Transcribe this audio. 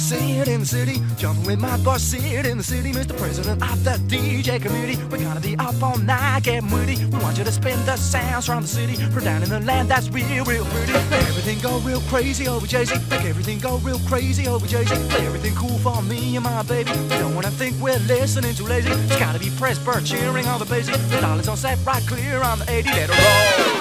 sit in the city, jumping with my boss, sit in the city, Mr. President of the DJ community. We're gonna be up all night, getting witty. We want you to spin the sounds around the city, from down in the land that's real, real pretty. Make everything go real crazy over Jay-Z. Make everything go real crazy over Jay-Z. Play everything cool for me and my baby. We don't wanna think we're listening too lazy. It's gotta be Pressburg cheering on the bassy. The dollars on set right clear on the 80. Let it roll.